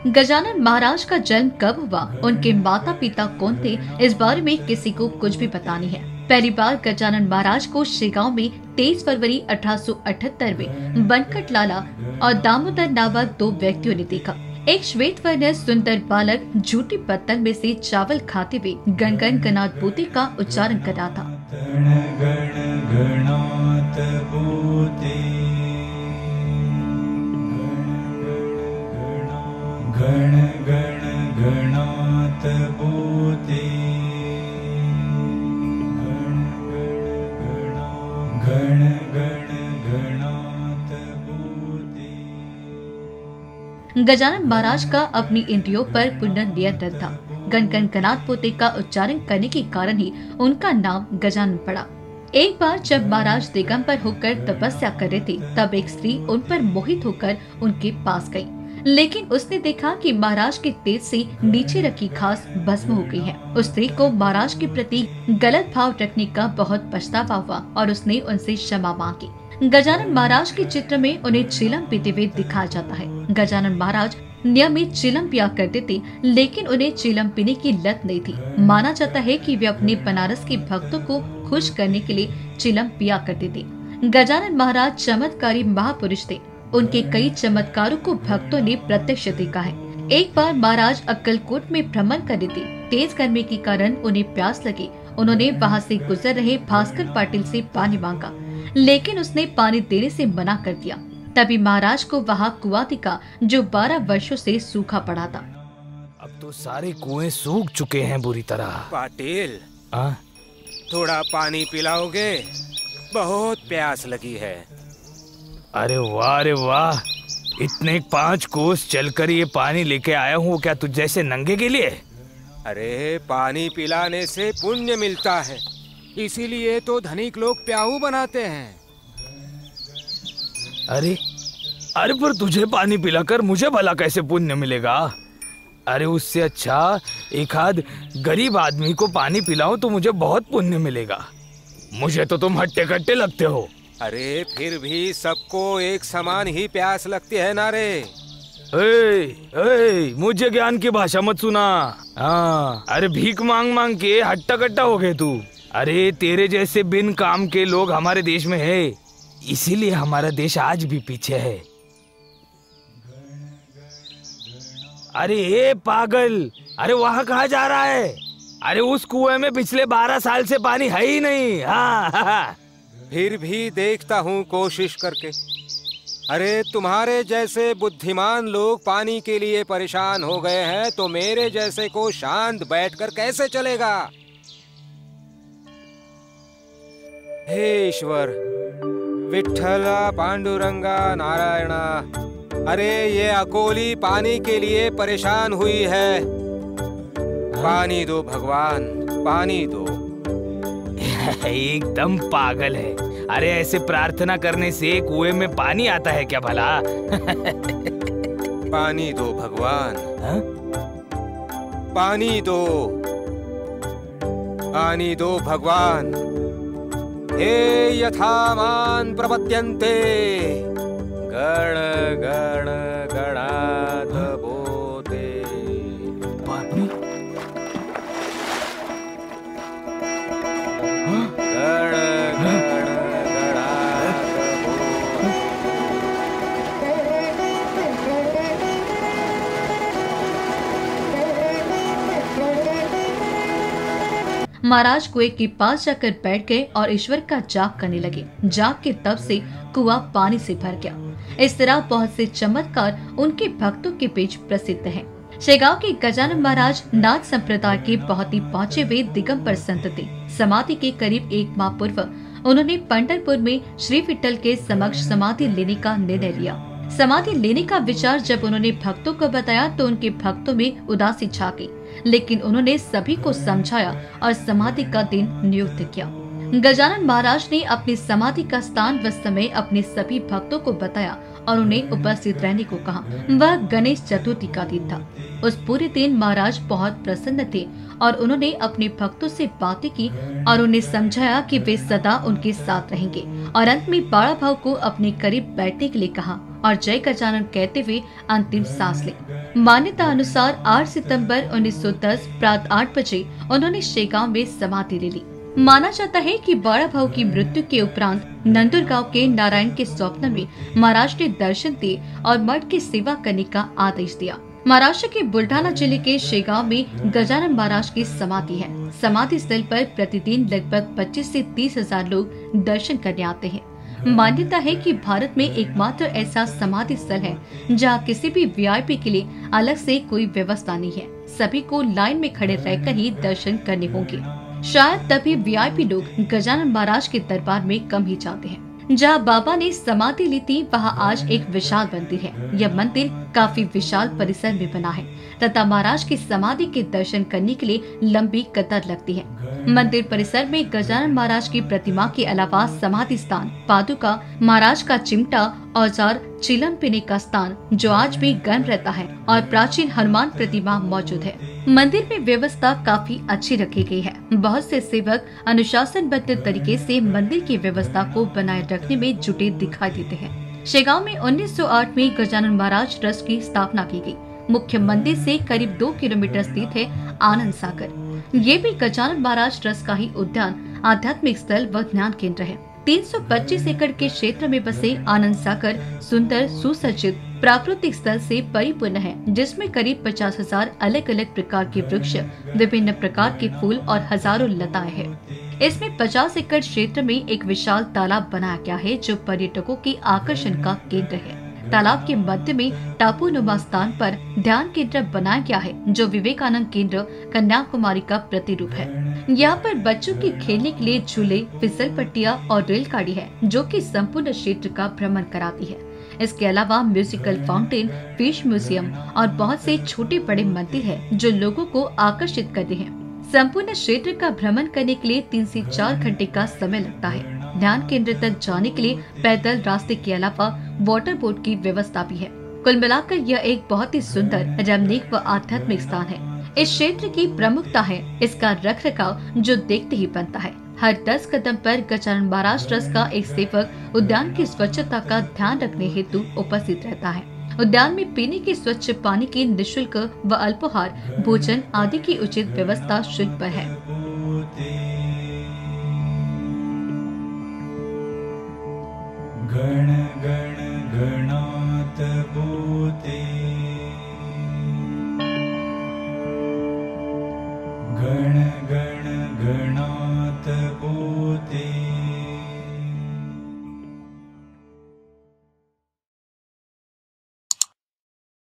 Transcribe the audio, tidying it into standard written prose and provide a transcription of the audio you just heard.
गजानन महाराज का जन्म कब हुआ, उनके माता पिता कौन थे, इस बारे में किसी को कुछ भी पता नहीं है। पहली बार गजानन महाराज को श्रीगांव में 23 फरवरी 1878 में बनकट लाला और दामोदर नामक दो व्यक्तियों ने देखा। एक श्वेत वर्ण सुंदर बालक झूठी पत्तल में से चावल खाते हुए गण गण गणात बोते का उच्चारण कर रहा था। गण गण गणात बोते, गण गण गणात बोते। गजानन महाराज का अपनी इंद्रियों पर पूर्ण नियंत्रण था। गण गण गणात पोते का उच्चारण करने के कारण ही उनका नाम गजानन पड़ा। एक बार जब महाराज दिगंबर होकर तपस्या कर रहे थे, तब एक स्त्री उन पर मोहित होकर उनके पास गई। लेकिन उसने देखा कि महाराज के तेज से नीचे रखी घास भस्म हो गई है। उस स्त्री को महाराज के प्रति गलत भाव रखने का बहुत पछतावा हुआ और उसने उनसे क्षमा मांगी। गजानन महाराज के चित्र में उन्हें चिलम पीते हुए दिखाया जाता है। गजानन महाराज नियमित चिलम पिया करते थे, लेकिन उन्हें चिलम पीने की लत नहीं थी। माना जाता है कि वे अपने बनारस के भक्तों को खुश करने के लिए चिलम पिया करते थे। गजानन महाराज चमत्कारी महापुरुष थे। उनके कई चमत्कारों को भक्तों ने प्रत्यक्ष देखा है। एक बार महाराज अक्कलकोट में भ्रमण कर रहे थे। तेज गर्मी के कारण उन्हें प्यास लगी। उन्होंने वहां से गुजर रहे भास्कर पाटिल से पानी मांगा, लेकिन उसने पानी देने से मना कर दिया। तभी महाराज को वहां कुआं दिखा जो 12 वर्षों से सूखा पड़ा था। अब तो सारे कुएं सूख चुके हैं बुरी तरह। पाटिल, थोड़ा पानी पिलाओगे? बहुत प्यास लगी है। अरे वाह, इतने 5 कोस चलकर ये पानी लेके आया हूँ। क्या तुझ जैसे नंगे के लिए? अरे पानी पिलाने से पुण्य मिलता है, इसीलिए तो धनिक लोग प्याऊ बनाते हैं। अरे पर तुझे पानी पिलाकर मुझे भला कैसे पुण्य मिलेगा? अरे उससे अच्छा एक आध गरीब आदमी को पानी पिलाओ तो मुझे बहुत पुण्य मिलेगा। मुझे तो तुम हट्टे कट्टे लगते हो। अरे फिर भी सबको एक समान ही प्यास लगती है ना रे। मुझे ज्ञान की भाषा मत सुना। अरे भीख मांग मांग के हट्टा कट्टा हो गए तू। अरे तेरे जैसे बिन काम के लोग हमारे देश में है, इसीलिए हमारा देश आज भी पीछे है। अरे पागल, अरे वहाँ कहाँ जा रहा है? अरे उस कुएं में पिछले 12 साल से पानी है ही नहीं। हाँ। फिर भी देखता हूँ कोशिश करके। अरे तुम्हारे जैसे बुद्धिमान लोग पानी के लिए परेशान हो गए हैं, तो मेरे जैसे को शांत बैठकर कैसे चलेगा? हे ईश्वर, विठ्ठला, पांडुरंगा, नारायणा, अरे ये अकोली पानी के लिए परेशान हुई है। पानी दो भगवान, पानी दो। एकदम पागल है। अरे ऐसे प्रार्थना करने से कुएं में पानी आता है क्या भला? पानी दो भगवान। पानी दो, पानी दो भगवान। हे यथामान प्रपद्यन्ते, गण गण गणात बोते। महाराज कुएं के पास जाकर बैठ गए और ईश्वर का जाप करने लगे। जाप के तब से कुआं पानी से भर गया। इस तरह बहुत से चमत्कार उनके भक्तों के बीच प्रसिद्ध हैं। शेगांव के गजानन महाराज नाथ संप्रदाय के बहुत ही पहुंचे हुए दिगंबर संत थे। समाधि के करीब 1 माह पूर्व उन्होंने पंढरपुर में श्री विठ्ठल के समक्ष समाधि लेने का निर्णय लिया। समाधि लेने का विचार जब उन्होंने भक्तों को बताया तो उनके भक्तों में उदासी छा गई, लेकिन उन्होंने सभी को समझाया और समाधि का दिन नियुक्त किया। गजानन महाराज ने अपनी समाधि का स्थान व समय अपने सभी भक्तों को बताया और उन्हें उपस्थित रहने को कहा। वह गणेश चतुर्थी का दिन था। उस पूरे दिन महाराज बहुत प्रसन्न थे और उन्होंने अपने भक्तों से बातें की और उन्हें समझाया कि वे सदा उनके साथ रहेंगे और अंत में बाड़ा भाव को अपने करीब बैठने के लिए कहा और जय गजानन कहते हुए अंतिम सांस ली। मान्यता अनुसार 8 सितंबर 1910 प्रातः 8 बजे उन्होंने शेगांव में समाधि ले ली। माना जाता है कि बड़ा भाऊ की मृत्यु के उपरांत नंदुरगांव के नारायण के स्वप्न में महाराज ने दर्शन दिए और मठ की सेवा करने का आदेश दिया। महाराष्ट्र के बुल्ढाना जिले के शेगांव में गजानन महाराज की समाधि है। समाधि स्थल पर प्रतिदिन लगभग 25 से 30 हजार लोग दर्शन करने आते हैं। मान्यता है कि भारत में एकमात्र ऐसा समाधि स्थल है जहां किसी भी वीआईपी के लिए अलग से कोई व्यवस्था नहीं है। सभी को लाइन में खड़े रहकर ही दर्शन करने होंगे। शायद तभी वीआईपी लोग गजानन महाराज के दरबार में कम ही जाते हैं। जहाँ बाबा ने समाधि ली थी वहाँ आज एक विशाल मंदिर है। यह मंदिर काफी विशाल परिसर में बना है तथा महाराज की समाधि के दर्शन करने के लिए लंबी कतार लगती है। मंदिर परिसर में गजानन महाराज की प्रतिमा के अलावा समाधि स्थान, पादुका, महाराज का चिमटा, औजार, चिलम पीने का स्थान जो आज भी गर्म रहता है और प्राचीन हनुमान प्रतिमा मौजूद है। मंदिर में व्यवस्था काफी अच्छी रखी गई है। बहुत से सेवक अनुशासनबद्ध तरीके से मंदिर की व्यवस्था को बनाए रखने में जुटे दिखाई देते हैं। शेगांव में 1908 में गजानन महाराज ट्रस्ट की स्थापना की गई। मुख्य मंदिर से करीब 2 किलोमीटर स्थित है आनंद सागर। ये भी गजानन महाराज ट्रस्ट का ही उद्यान, आध्यात्मिक स्थल व ज्ञान केंद्र है। 325 एकड़ के क्षेत्र में बसे आनंद सागर सुंदर सुसज्जित प्राकृतिक स्थल से परिपूर्ण है, जिसमें करीब 50,000 अलग अलग प्रकार के वृक्ष, विभिन्न प्रकार के फूल और हजारों लताएं हैं। इसमें 50 एकड़ क्षेत्र में एक विशाल तालाब बनाया गया है जो पर्यटकों के आकर्षण का केंद्र है। तालाब के मध्य में टापूनुमा स्थान पर ध्यान केंद्र बनाया गया है जो विवेकानंद केंद्र कन्याकुमारी का प्रतिरूप है। यहाँ पर बच्चों के खेलने के लिए झूले, फिसल पट्टियाँ और रेलगाड़ी है जो कि संपूर्ण क्षेत्र का भ्रमण कराती है। इसके अलावा म्यूजिकल फाउंटेन, फिश म्यूजियम और बहुत से छोटे बड़े मंदिर है जो लोगों को आकर्षित करते हैं। संपूर्ण क्षेत्र का भ्रमण करने के लिए 3 से 4 घंटे का समय लगता है। ध्यान केंद्र तक जाने के लिए पैदल रास्ते के अलावा वाटर बोट की व्यवस्था भी है। कुल मिलाकर यह एक बहुत ही सुंदर, रमणीक व आध्यात्मिक स्थान है। इस क्षेत्र की प्रमुखता है इसका रखरखाव जो देखते ही बनता है। हर 10 कदम पर गजानन महाराज ट्रस्ट का एक सेवक उद्यान की स्वच्छता का ध्यान रखने हेतु उपस्थित रहता है। उद्यान में पीने के स्वच्छ पानी की निःशुल्क व अल्पोहार, भोजन आदि की उचित व्यवस्था शुल्क पर है। गण गण गणात बोते, गण